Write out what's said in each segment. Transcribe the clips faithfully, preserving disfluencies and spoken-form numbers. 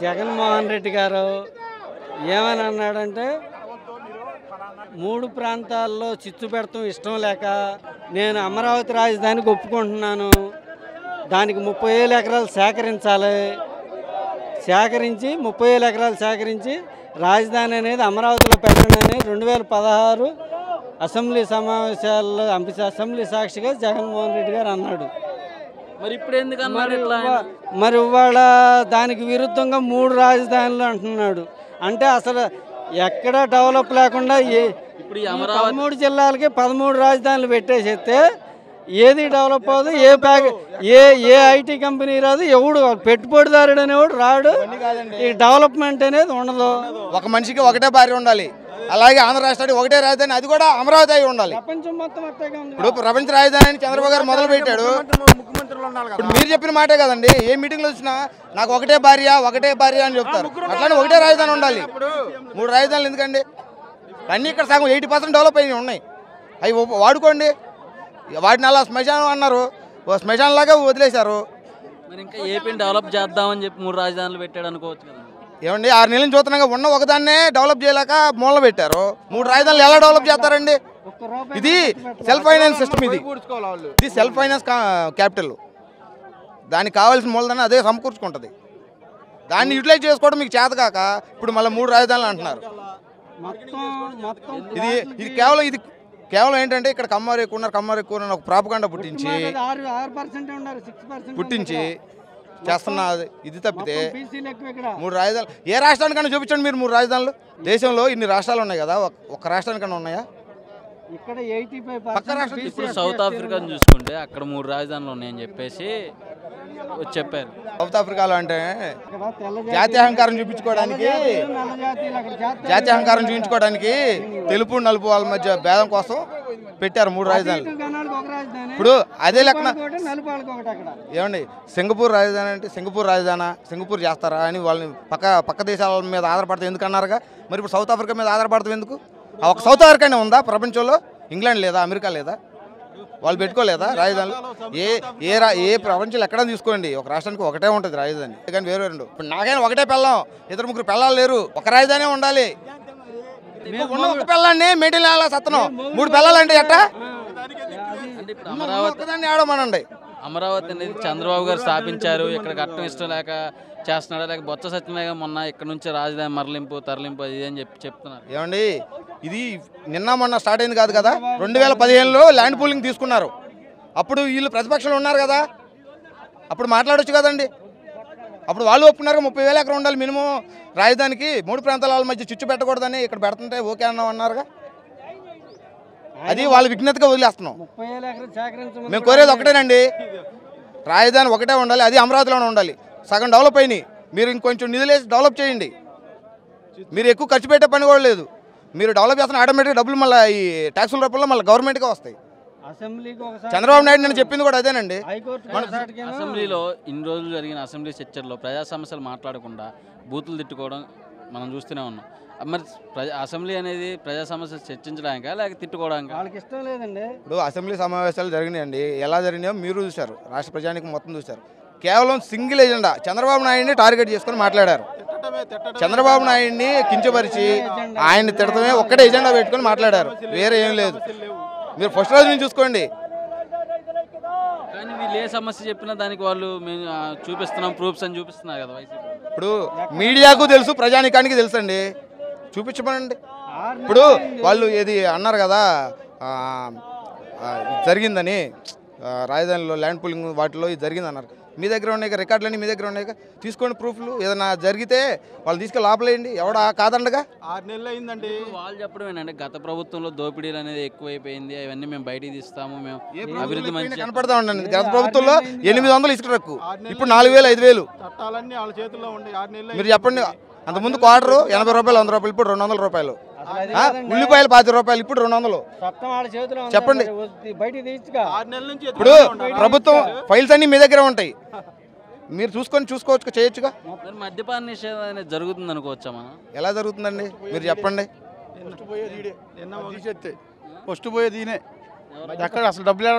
జగన్మోహన్ రెడ్డి గారు ఏమని అన్నాడంటే మూడు ప్రాంతాల్లో చిచ్చు పెడతాం ఇష్టం లేక నేను అమరావతి రాజధానికి ఒప్పుకుంటున్నాను. దానికి ముప్పై వేల ఎకరాలు సేకరించాలి. సేకరించి ముప్పై వేల ఎకరాలు సేకరించి రాజధాని అనేది అమరావతిలో పెట్టండి రెండు వేల పదహారు అసెంబ్లీ సమావేశాల్లో అసెంబ్లీ సాక్షిగా జగన్మోహన్ రెడ్డి గారు అన్నాడు. మరి ఇప్పుడు ఎందుకు అన్నారు? మరి ఇవాళ దానికి విరుద్ధంగా మూడు రాజధానులు అంటున్నాడు. అంటే అసలు ఎక్కడ డెవలప్ లేకుండా ఏ ఇప్పుడు పదమూడు జిల్లాలకి పదమూడు రాజధానులు పెట్టేసేస్తే ఏది డెవలప్ అవ్వదు. ఏ ప్యాక్ ఏ ఏ ఐటీ కంపెనీ రాదు. ఎవడు పెట్టుబడిదారుడు అనేవాడు రాడు. ఈ డెవలప్మెంట్ అనేది ఉండదు. ఒక మనిషికి ఒకటే భార్య ఉండాలి. అలాగే ఆంధ్ర రాష్ట్రానికి ఒకటే రాజధాని, అది కూడా అమరావతి అయి ఉండాలి. ప్రపంచం మొత్తం ఇప్పుడు ప్రపంచ రాజధాని చంద్రబాబు గారు మొదలు పెట్టాడు. ఇప్పుడు మీరు చెప్పిన మాటే కదండి. ఏ మీటింగ్లో వచ్చినా నాకు ఒకటే భార్య ఒకటే భార్య అని చెప్తారు. అట్లానే ఒకటే రాజధాని ఉండాలి. మూడు రాజధానులు ఎందుకండి? అన్నీ ఇక్కడ సగం ఎయిటీ పర్సెంట్ డెవలప్ అయినవి ఉన్నాయి. అవి వాడుకోండి. వాటిని అలా శ్మశానం అన్నారు, శ్మశానం లాగా వదిలేశారు. మరి ఇంకా ఏపీని డెవలప్ చేద్దామని చెప్పి మూడు రాజధానులు పెట్టాడు అనుకోవచ్చు కదా. ఏమండి, ఆరు నెలలు చూస్తున్నాగా ఉన్న ఒకదాన్నే డెవలప్ చేయలేక మూల పెట్టారు. మూడు రాజధానులు ఎలా డెవలప్ చేస్తారండి? ఇది సెల్ఫ్ ఫైనాన్స్ సిస్టమ్. ఇది ఇది సెల్ఫ్ ఫైనాన్స్ క్యాపిటల్. దానికి కావాల్సిన మూలధనం అదే సమకూర్చుకుంటుంది. దాన్ని యూటిలైజ్ చేసుకోవడం మీకు చేత కాక ఇప్పుడు మళ్ళీ మూడు రాజధానులు అంటున్నారు. ఇది ఇది కేవలం ఇది కేవలం ఏంటంటే ఇక్కడ కమ్మారు ఎక్కువ ఉన్నారు, కమ్మారు ఎక్కువ ఉన్నారు ఒక ప్రాపగాండా పుట్టించి పుట్టించి చేస్తున్న ఇది తప్పితే మూడు రాజధానులు ఏ రాష్ట్రానికన్నా చూపించండి మీరు. మూడు రాజధానులు దేశంలో ఇన్ని రాష్ట్రాలు ఉన్నాయి కదా, ఒక్క రాష్ట్రానికన్నా ఉన్నాయా? ఇప్పుడు సౌత్ ఆఫ్రికాను చూసుకుంటే అక్కడ మూడు రాజధానులు ఉన్నాయని చెప్పేసి చెప్పారు. సౌత్ ఆఫ్రికాలో అంటే జాతీయహంకారం చూపించుకోవడానికి జాతీయహంకారం చూపించుకోవడానికి తెలుపు నలుపు వాళ్ళ మధ్య భేదం కోసం పెట్టారు మూడు రాజధానులు. ఇప్పుడు అదే లెక్కన ఏమండి, సింగపూర్ రాజధాని అంటే సింగపూర్ రాజధాని సింగపూర్ చేస్తారా అని వాళ్ళని పక్క పక్క దేశాల మీద ఆధారపడతాం ఎందుకు అన్నారుగా. మరి ఇప్పుడు సౌత్ ఆఫ్రికా మీద ఆధారపడతాం ఎందుకు? ఒక సౌత్ ఆఫ్రికానే ఉందా ప్రపంచంలో? ఇంగ్లాండ్ లేదా, అమెరికా లేదా? వాళ్ళు పెట్టుకోలేదా రాజధానులు? ఏ ఏ రా ఏ ప్రపంచంలో ఎక్కడ తీసుకోండి ఒక రాష్ట్రానికి ఒకటే ఉంటుంది రాజధాని, కానీ వేరే రెండు. ఇప్పుడు నాకైనా ఒకటే పెళ్ళాం, ఇద్దరు ముగ్గురు పెళ్ళాలు లేరు, ఒక రాజధాని ఉండాలి. ఉన్న ఒక పెళ్ళాన్ని మెయింటైన్ చేయాలా సత్తనం. మూడు పెళ్ళాలంటే ఎట్టా? అమరావతి ఆడమనండి. అమరావతి అనేది చంద్రబాబు గారు స్థాపించారు. ఇక్కడ కట్టడం ఇష్టం లేక చేస్తున్నాడా, లేక బొత్స సత్యనారాయణ మొన్న ఇక్కడ నుంచి రాజధాని మరలింపు తరలింపు అది అని చెప్పి చెప్తున్నారు. ఏమండి, ఇది నిన్న మొన్న స్టార్ట్ అయింది కాదు కదా. రెండు వేల పదిహేనులో ల్యాండ్ పూలింగ్ తీసుకున్నారు. అప్పుడు వీళ్ళు ప్రతిపక్షంలో ఉన్నారు కదా, అప్పుడు మాట్లాడొచ్చు కదండి. అప్పుడు వాళ్ళు ఒప్పుకున్నారు ముప్పై వేల ఎకరం ఉండాలి మినిమం రాజధానికి, మూడు ప్రాంతాల వాళ్ళ మధ్య చిచ్చు పెట్టకూడదని. ఇక్కడ పెడుతుంటే ఓకే అన్నాం అన్నారుగా. అది వాళ్ళ విజ్ఞతగా వదిలేస్తున్నాం. మేము కోరేది ఒకటేనండి, రాజధాని ఒకటే ఉండాలి, అది అమరావతిలోనే ఉండాలి. సగం డెవలప్ అయినాయి, మీరు ఇంకొంచెం నిధులేసి డెవలప్ చేయండి. మీరు ఎక్కువ ఖర్చు పెట్టే పని కూడా లేదు. మీరు డెవలప్ చేస్తున్న ఆటోమేటిక్ డబ్బులు మళ్ళీ ఈ ట్యాక్సుల రూపంలో మళ్ళీ గవర్నమెంట్గా వస్తాయి. చంద్రబాబు నాయుడు నేను చెప్పింది కూడా అదేనండి. అసెంబ్లీలో ఇన్ని రోజులు జరిగిన అసెంబ్లీ చర్చల్లో ప్రజా సమస్యలు మాట్లాడకుండా బూతులు తిట్టుకోవడం మనం చూస్తూనే ఉన్నాం. మరి ప్రజా అసెంబ్లీ అనేది ప్రజా సమస్యలు చర్చించడానికా లేక తిట్టుకోవడానికి? వాళ్ళకి ఇష్టం లేదండి. ఇప్పుడు అసెంబ్లీ సమావేశాలు జరిగినాయండి, ఎలా జరిగినాయో మీరు చూశారు, రాష్ట్ర ప్రజానికి మొత్తం చూశారు. కేవలం సింగిల్ ఎజెండా చంద్రబాబు నాయుడిని టార్గెట్ చేసుకుని మాట్లాడారు. చంద్రబాబు నాయుడిని కించపరిచి ఆయన్ని తిడతమే ఒక్కటే ఎజెండా పెట్టుకొని మాట్లాడారు, వేరే ఏం లేదు. మీరు ఫస్ట్ రోజు నుంచి చూసుకోండి. కానీ వీళ్ళు ఏ సమస్య చెప్పినా దానికి వాళ్ళు మేము చూపిస్తున్నాం ప్రూఫ్స్ అని చూపిస్తున్నారు కదా వైసీపీ. ఇప్పుడు మీడియాకు తెలుసు, ప్రజానికానికి తెలుసు అండి, చూపించమనండి. ఇప్పుడు వాళ్ళు ఏది అన్నారు కదా జరిగిందని, రాజధానిలో ల్యాండ్ పూలింగ్ వాటిలో ఇది జరిగింది అన్నారు. మీ దగ్గర ఉన్నాయి రికార్డులన్నీ మీ దగ్గర ఉన్నాయి, తీసుకోండి ప్రూఫ్లు. ఏదైనా జరిగితే వాళ్ళు తీసుకెళ్ళి లోపలేయండి, ఎవడా కాదండగా. ఆరు నెలలు అయిందండి. వాళ్ళు చెప్పడం ఏంటంటే గత ప్రభుత్వంలో దోపిడీలు అనేది ఎక్కువైపోయింది, అవన్నీ మేము బయటికి తీస్తాము, మేము అభివృద్ధి మంచి కనపడతా ఉండండి. గత ప్రభుత్వంలో ఎనిమిది వందలు ఇసుక ట్రక్కు, ఇప్పుడు నాలుగు వేలు ఐదు వేలు చట్టాలన్నీ వాళ్ళ చేతుల్లో ఉండి ఆరు నెలలు. మీరు చెప్పండి, అంతకుముందు క్వార్టరు ఎనభై రూపాయలు వంద రూపాయలు, ఇప్పుడు రెండు వందల రూపాయలు. ఉల్లిపాయలు పాతి రూపాయలు, ఇప్పుడు రెండు వందలు. చెప్పండి. ఇప్పుడు ప్రభుత్వం ఫైల్స్ అన్ని మీ దగ్గర ఉంటాయి, మీరు చూసుకొని చూసుకోవచ్చు, చేయొచ్చుగా. మద్యపాన నిషేధం అనేది జరుగుతుంది అనుకోవచ్చా మనం? ఎలా జరుగుతుందండి మీరు చెప్పండి. ఫస్ట్ పోయేది ఈయనే, ఎక్కడ అసలు డబ్బులు ఎలా ఉండే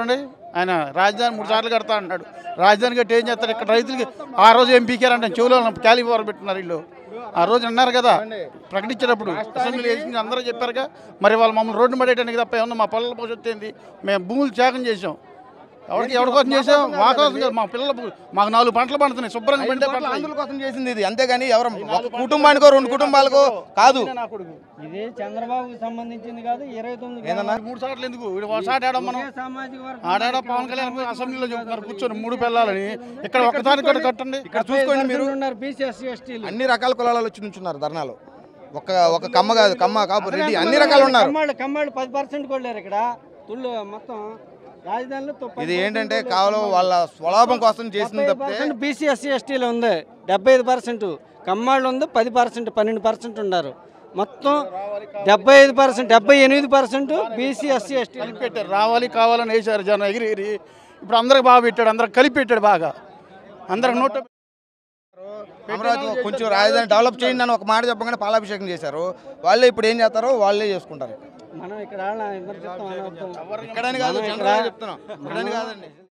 ఆయన రాజధాని మూడు సార్లు కడతా అన్నాడు. రాజధాని కట్టి ఏం చేస్తారు? ఇక్కడ రైతులకి ఆ రోజు ఏం పీకారంటే చెవులో క్యాలిఫోర్ పెట్టినారు వీళ్ళు. ఆ రోజు అన్నారు కదా ప్రకటించినప్పుడు, అసెంబ్లీ వేసింది అందరూ చెప్పారుగా. మరి వాళ్ళు మమ్మల్ని రోడ్డు పడేయడానికి తప్ప ఏమన్నా మా పిల్లల భవిష్యత్తు ఏంది? మేము భూములు త్యాగం చేసాం. ఎవరికి ఎవరి కోసం చేసాం? మా కోసం కాదు, మా పిల్లల మాకు నాలుగు పంటలు పండుతున్నాయి శుభ్రంగా పండే పంటలు. ఆంధ్రుల కోసం చేసింది ఇది, అంతేగాని ఎవరు ఒక కుటుంబానికో రెండు కుటుంబాలకో కాదు. ఇది చంద్రబాబుకి సంబంధించింది కాదు. ఇరవై తొమ్మిది ఏందన్నా మూడు సార్లు ఎందుకు? ఒకసారి ఆడ మనం సామాజిక వర్గం ఆడాడ పవన్ కళ్యాణ్ అసెంబ్లీలో చెబుతున్నారు కూర్చొని మూడు పిల్లలని. ఇక్కడ ఒక్కసారి కూడా కట్టండి. ఇక్కడ చూసుకోండి మీరు, ఉన్నారు బీసీ ఎస్సీ ఎస్టీలు. అన్ని రకాల కులాలు వచ్చి నుంచున్నారు ధర్నాలు. ఒక ఒక కమ్మ కాదు, కమ్మ కాపు రెడ్డి అన్ని రకాలు ఉన్నారు. కమ్మాళ్ళు కమ్మాళ్ళు పది పర్సెంట్ కొట్టారు ఇక్కడ తుళ్ళు మొత్తం రాజధానిలో. ఇది ఏంటంటే కేవలం వాళ్ళ స్వలాభం కోసం చేసింది తప్పితే బీసీ ఎస్సీ ఎస్టీలు ఉంది డెబ్బై ఐదు పర్సెంట్, కమ్మాళ్ళు ఉంది పది పర్సెంట్ పన్నెండు పర్సెంట్ ఉన్నారు. మొత్తం డెబ్బై ఐదు పర్సెంట్ డెబ్బై ఎనిమిది పర్సెంట్ బీసీ ఎస్సీ ఎస్టీ కలిపి పెట్టారు. రావాలి కావాలని వేసారు జనం ఎగిరి ఎగిరి. ఇప్పుడు అందరికి బాగా పెట్టాడు, అందరికి కలిపి పెట్టాడు బాగా. అందరికి నోట్ అమరావతి కొంచెం రాజధాని డెవలప్ చేయండి అని ఒక మాట చెప్పగానే పాలాభిషేకం చేశారు. వాళ్ళే ఇప్పుడు ఏం చేస్తారో వాళ్ళే చేసుకుంటారు. మనం ఇక్కడ ఇక్కడని కాదు, చెప్తున్నాం ఇక్కడని కాదండి.